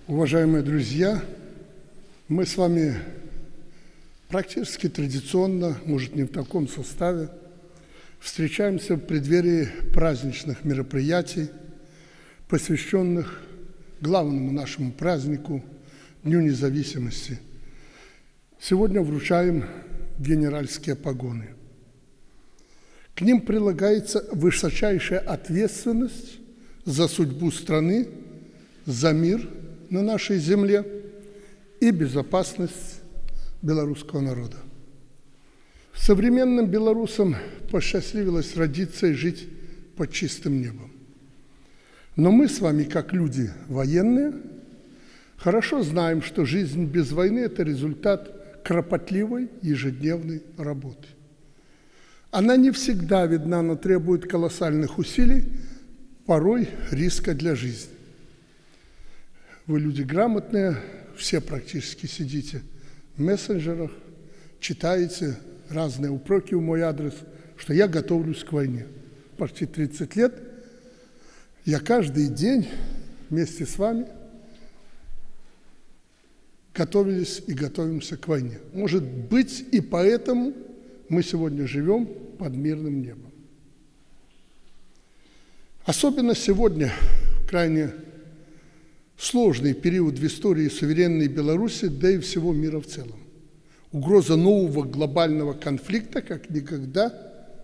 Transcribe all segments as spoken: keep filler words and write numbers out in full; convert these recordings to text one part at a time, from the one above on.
Уважаемые друзья, мы с вами практически традиционно, может, не в таком составе, встречаемся в преддверии праздничных мероприятий, посвященных главному нашему празднику – Дню независимости. Сегодня вручаем генеральские погоны. К ним прилагается высочайшая ответственность за судьбу страны, за мир на нашей земле и безопасность белорусского народа. Современным белорусам посчастливилось родиться и жить под чистым небом. Но мы с вами, как люди военные, хорошо знаем, что жизнь без войны – это результат кропотливой ежедневной работы. Она не всегда видна, но требует колоссальных усилий, порой риска для жизни. Вы люди грамотные, все практически сидите в мессенджерах, читаете разные упреки в мой адрес, что я готовлюсь к войне. Почти тридцать лет я каждый день вместе с вами готовились и готовимся к войне. Может быть, и поэтому мы сегодня живем под мирным небом. Особенно сегодня, крайне сложный период в истории суверенной Беларуси, да и всего мира в целом. Угроза нового глобального конфликта как никогда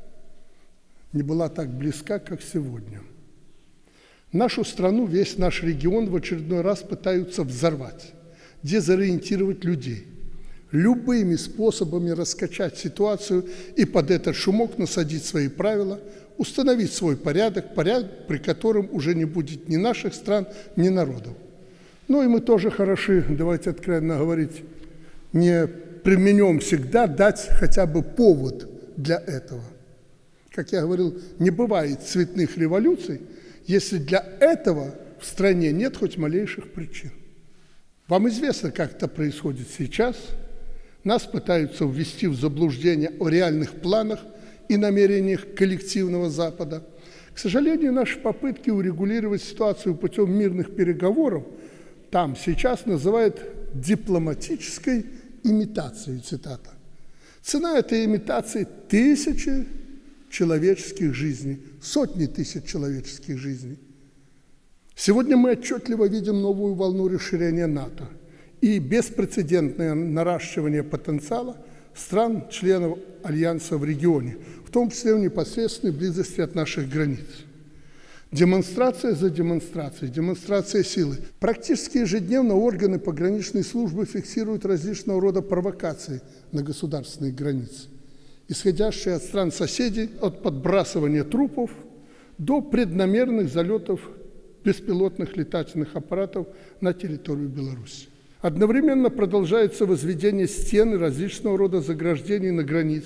не была так близка, как сегодня. Нашу страну, весь наш регион в очередной раз пытаются взорвать, дезориентировать людей, любыми способами раскачать ситуацию и под этот шумок насадить свои правила, установить свой порядок, порядок, при котором уже не будет ни наших стран, ни народов. Ну и мы тоже хороши, давайте откровенно говорить, не применем всегда дать хотя бы повод для этого. Как я говорил, не бывает цветных революций, если для этого в стране нет хоть малейших причин. Вам известно, как это происходит сейчас. Нас пытаются ввести в заблуждение о реальных планах и намерениях коллективного Запада. К сожалению, наши попытки урегулировать ситуацию путем мирных переговоров там сейчас называют дипломатической имитацией, цитата. Цена этой имитации – тысячи человеческих жизней, сотни тысяч человеческих жизней. Сегодня мы отчетливо видим новую волну расширения НАТО и беспрецедентное наращивание потенциала стран-членов Альянса в регионе, в том числе в непосредственной близости от наших границ. Демонстрация за демонстрацией, демонстрация силы. Практически ежедневно органы пограничной службы фиксируют различного рода провокации на государственные границы, исходящие от стран-соседей, от подбрасывания трупов до преднамеренных залетов беспилотных летательных аппаратов на территорию Беларуси. Одновременно продолжается возведение стен и различного рода заграждений на границе,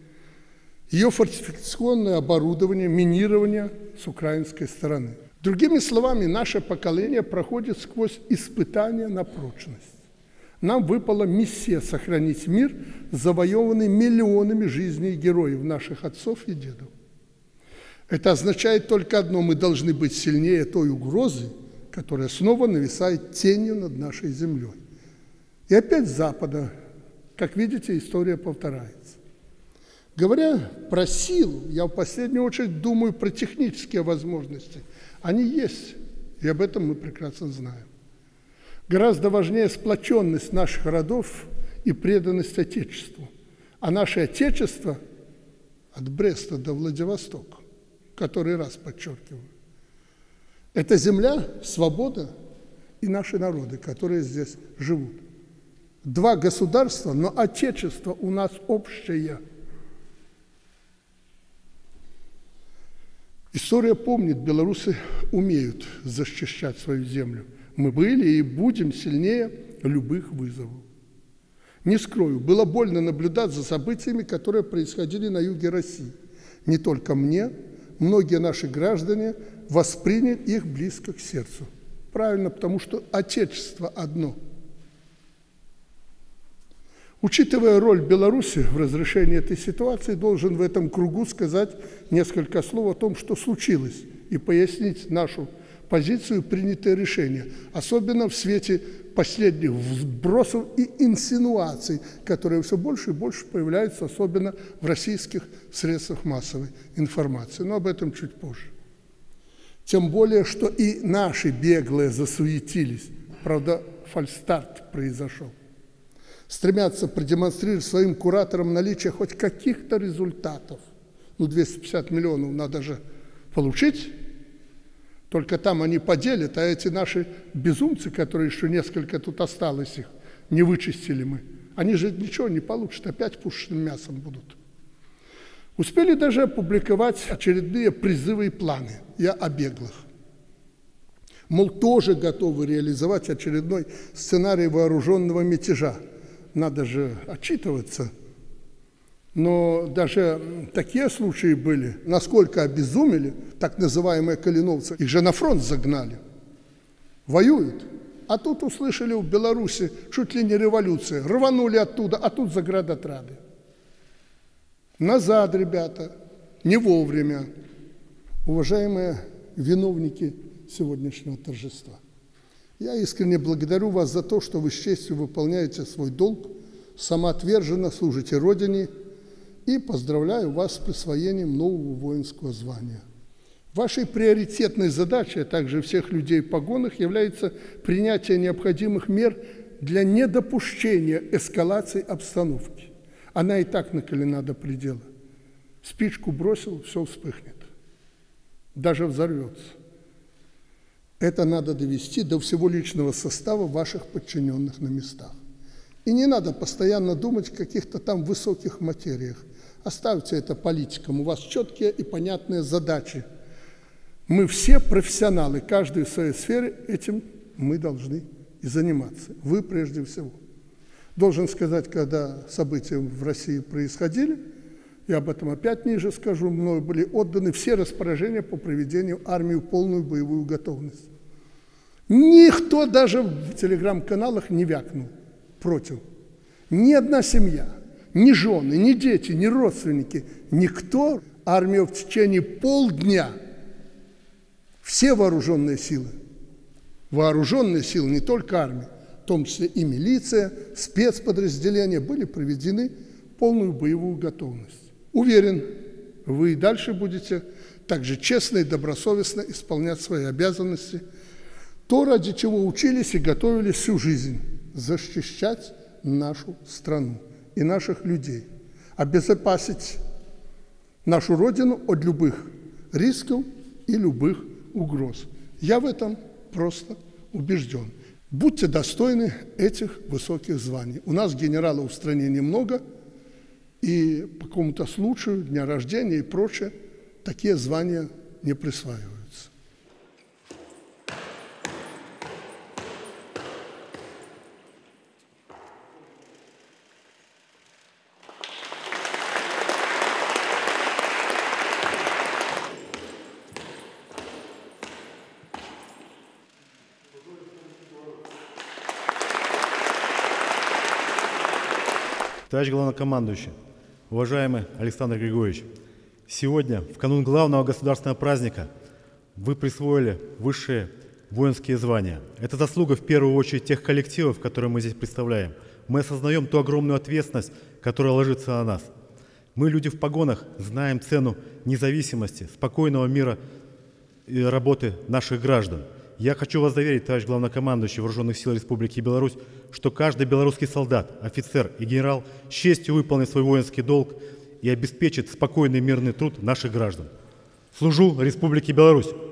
ее фортификационное оборудование, минирование с украинской стороны. Другими словами, наше поколение проходит сквозь испытания на прочность. Нам выпала миссия сохранить мир, завоеванный миллионами жизней героев, наших отцов и дедов. Это означает только одно: мы должны быть сильнее той угрозы, которая снова нависает тенью над нашей землей. И опять с Запада, как видите, история повторяется. Говоря про силу, я в последнюю очередь думаю про технические возможности. Они есть, и об этом мы прекрасно знаем. Гораздо важнее сплоченность наших родов и преданность Отечеству. А наше Отечество от Бреста до Владивостока, который раз подчеркиваю, это земля, свобода и наши народы, которые здесь живут. Два государства, но Отечество у нас общее. История помнит, белорусы умеют защищать свою землю. Мы были и будем сильнее любых вызовов. Не скрою, было больно наблюдать за событиями, которые происходили на юге России. Не только мне, многие наши граждане восприняли их близко к сердцу. Правильно, потому что Отечество одно. Учитывая роль Беларуси в разрешении этой ситуации, должен в этом кругу сказать несколько слов о том, что случилось, и пояснить нашу позицию, принятое решение, особенно в свете последних вбросов и инсинуаций, которые все больше и больше появляются, особенно в российских средствах массовой информации. Но об этом чуть позже. Тем более, что и наши беглые засуетились. Правда, фальстарт произошел. Стремятся продемонстрировать своим кураторам наличие хоть каких-то результатов. Ну, двести пятьдесят миллионов надо же получить. Только там они поделят, а эти наши безумцы, которые еще несколько тут осталось их, не вычистили мы, они же ничего не получат, опять пушечным мясом будут. Успели даже опубликовать очередные призывы и планы. Я о беглых. Мол, тоже готовы реализовать очередной сценарий вооруженного мятежа. Надо же отчитываться. Но даже такие случаи были, насколько обезумели так называемые калиновцы. Их же на фронт загнали. Воюют. А тут услышали в Беларуси чуть ли не революция. Рванули оттуда, а тут заградотряды. Назад, ребята, не вовремя. Уважаемые виновники сегодняшнего торжества, я искренне благодарю вас за то, что вы с честью выполняете свой долг, самоотверженно служите Родине, и поздравляю вас с присвоением нового воинского звания. Вашей приоритетной задачей, а также всех людей в погонах, является принятие необходимых мер для недопущения эскалации обстановки. Она и так накалена до предела. Спичку бросил, все вспыхнет. Даже взорвется. Это надо довести до всего личного состава ваших подчиненных на местах. И не надо постоянно думать о каких-то там высоких материях. Оставьте это политикам. У вас четкие и понятные задачи. Мы все профессионалы, каждый в своей сфере, этим мы должны и заниматься. Вы прежде всего. Должен сказать, когда события в России происходили, я об этом опять ниже скажу, мною были отданы все распоряжения по проведению армии в полную боевую готовность. Никто даже в телеграм-каналах не вякнул против. Ни одна семья, ни жены, ни дети, ни родственники, никто. Армия в течение полдня, все вооруженные силы, вооруженные силы, не только армия, в том числе и милиция, спецподразделения, были приведены в полную боевую готовность. Уверен, вы и дальше будете также честно и добросовестно исполнять свои обязанности, то, ради чего учились и готовились всю жизнь – защищать нашу страну и наших людей, обезопасить нашу Родину от любых рисков и любых угроз. Я в этом просто убежден. Будьте достойны этих высоких званий. У нас генералов в стране немного, и по какому-то случаю, дня рождения и прочее, такие звания не присваиваются. Товарищ главнокомандующий, уважаемый Александр Григорьевич, сегодня, в канун главного государственного праздника, вы присвоили высшие воинские звания. Это заслуга в первую очередь тех коллективов, которые мы здесь представляем. Мы осознаем ту огромную ответственность, которая ложится на нас. Мы, люди в погонах, знаем цену независимости, спокойного мира и работы наших граждан. Я хочу вас заверить, товарищ главнокомандующий Вооруженных сил Республики Беларусь, что каждый белорусский солдат, офицер и генерал с честью выполнит свой воинский долг и обеспечит спокойный мирный труд наших граждан. Служу Республике Беларусь!